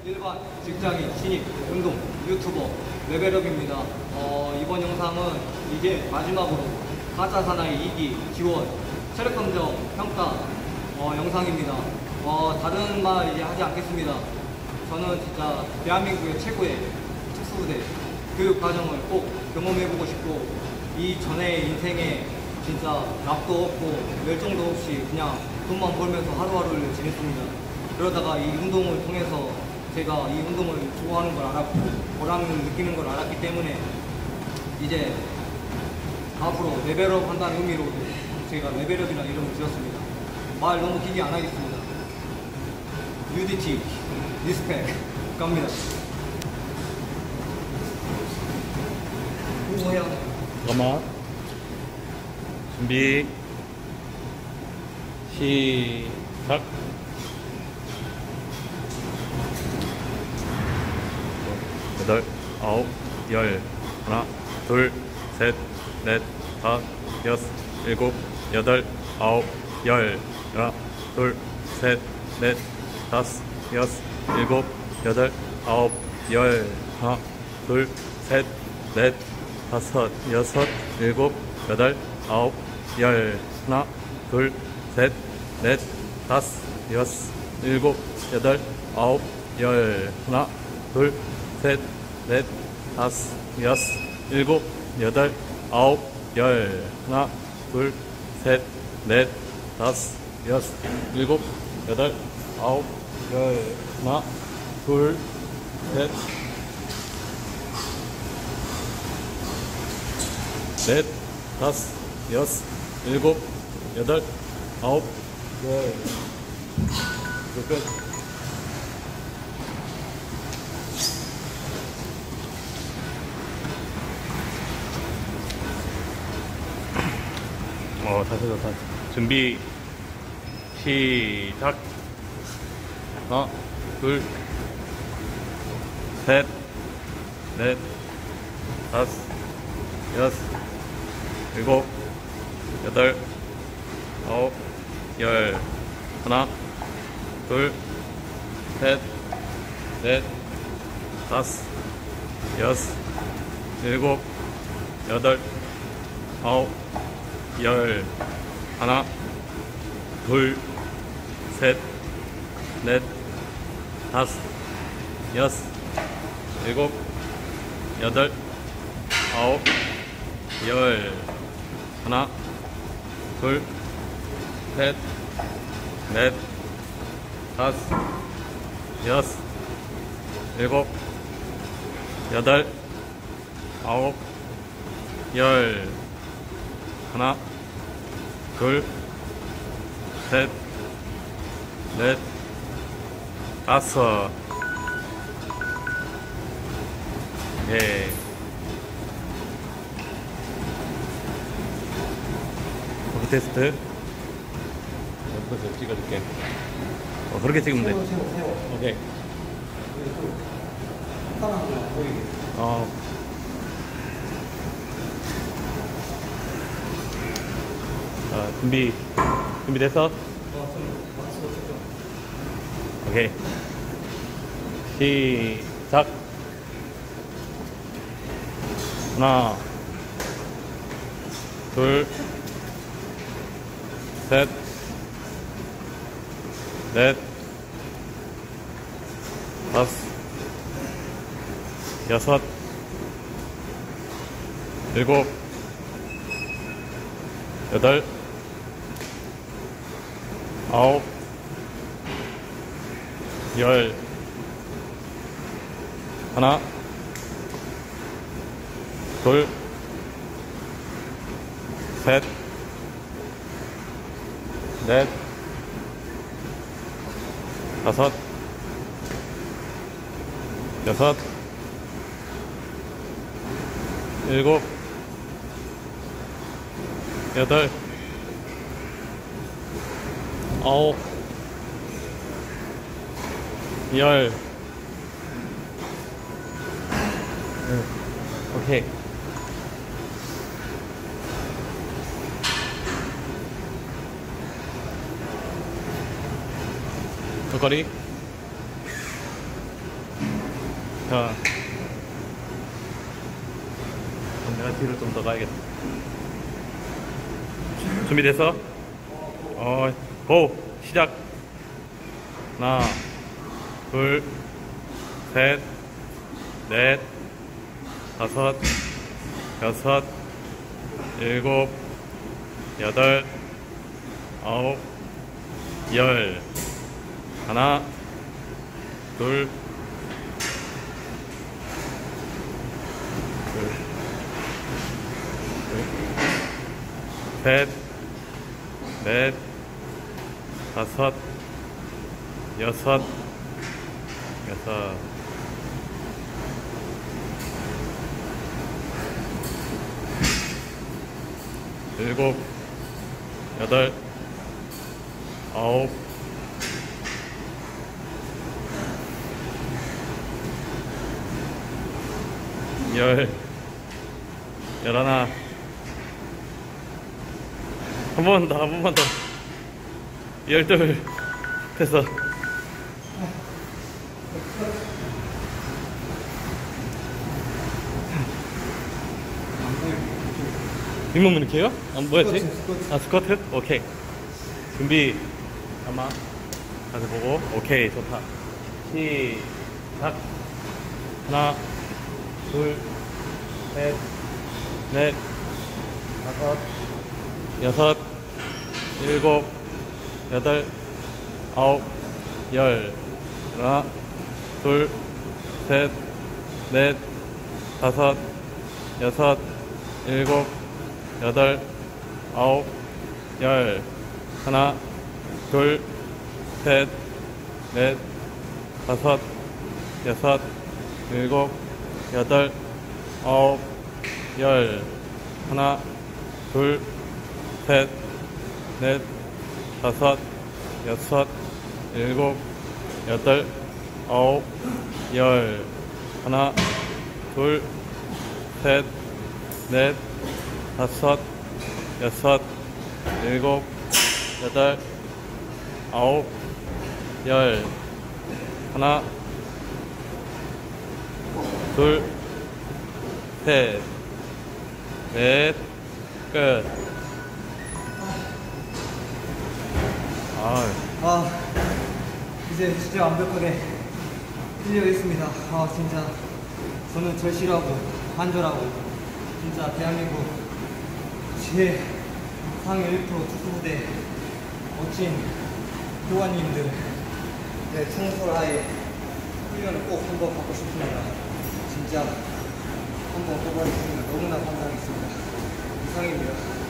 일반 직장인 신입 운동 유튜버 레벨업입니다. 이번 영상은 이제 마지막으로 가짜 사나이 2기 지원 체력 검정 평가 영상입니다. 다른 말 이제 하지 않겠습니다. 저는 진짜 대한민국의 최고의 특수부대 교육 과정을 꼭 경험해보고 싶고 이 전의 인생에 진짜 낙도 없고 열정도 없이 그냥 돈만 벌면서 하루하루를 지냈습니다. 그러다가 이 운동을 통해서 제가 이 운동을 좋아하는 걸 알았고 보람을 느끼는 걸 알았기 때문에 이제 앞으로 레벨업 한다는 의미로 제가 레벨업이라는 이름을 지었습니다. 말 너무 길게 안 하겠습니다. UDT 리스펙 갑니다. 뭐야? 잠깐만. 준비. 시작. 여덟, 아홉, 열. 하나, 둘, 셋, 넷, 다섯, 여섯, 일곱, 여덟, 아홉, 열. 하나, 둘, 셋, 넷, 다섯, 여섯, 일곱, 여덟, 아홉, 열. 하나, 둘, 셋, 넷, 다섯, 여섯, 일곱, 여덟, 아홉, 열. 하나, 둘, 셋, 넷, 다섯, 여섯, 일곱, 여덟, 아홉, 열. 하나, 둘, 셋, 넷, 다섯, 여섯, 일곱, 여덟, 아홉, 열. 하나, 둘, 셋, 넷, 다섯, 여섯, 일곱, 여덟, 아홉, 열. 하나, 둘, 셋, 넷, 다섯, 여섯, 일곱, 여덟, 아홉, 열. 이제 끝. 다시. 준비, 시작. 하나, 둘, 셋, 넷, 다섯, 여섯, 일곱, 여덟, 아홉, 열. 하나, 둘, 셋, 넷, 다섯, 여섯, 일곱, 여덟, 아홉, 열. 하나, 둘, 셋, 넷, 다섯, 여섯, 일곱, 여덟, 아홉, 열. 하나, 둘, 셋, 넷, 다섯, 여섯, 일곱, 여덟, 아홉, 열. 하나, 둘, 셋, 넷, 다섯. 예. 포크 테스트. 옆에서 찍어줄게. 그렇게 찍으면 돼. 오케이. 준비됐어? 오케이. 시작. 하나, 둘, 셋, 넷, 다섯, 여섯, 일곱, 여덟, 아홉, 열. 하나, 둘, 셋, 넷, 다섯, 여섯, 일곱, 여덟, 아홉, 열. 오케이. 턱걸이 자, 그럼 내가 뒤로 좀 더 가야겠다. 준비됐어? 고! 시작! 하나, 둘, 셋, 넷, 다섯, 여섯, 일곱, 여덟, 아홉, 열. 하나, 둘, 셋, 넷, 다섯, 여섯, 일곱, 여덟, 아홉, 열, 열하나. 한 번만 더. 열둘. 됐어. 뒷몸 이렇게 해요? 뭐였지? 스쿼트. 스쿼트? 오케이. 준비. 잠깐만. 다시 보고. 오케이, 좋다. 시작. 하나, 둘, 셋, 넷, 다섯, 여섯, 일곱, 여덟, 아홉, 열. 하나, 둘, 셋, 넷, 다섯, 여섯, 일곱, 여덟, 아홉, 열. 하나, 둘, 셋, 넷, 다섯, 여섯, 일곱, 여덟, 아홉, 열. 하나, 둘, 셋, 넷, 다섯, 여섯, 일곱, 여덟, 아홉, 열. 하나, 둘, 셋, 넷, 다섯, 여섯, 일곱, 여덟, 아홉, 열. 하나, 둘, 셋, 넷, 끝. 이제 진짜 완벽하게 힐려있습니다. 진짜 저는 절실하고 간절하고 진짜 대한민국 제 상위 1% 축구부대 멋진 교관님들 청소라의 훈련을 꼭 한번 받고 싶습니다. 진짜 한번 뽑아주시면 너무나 감사하겠습니다. 이상입니다.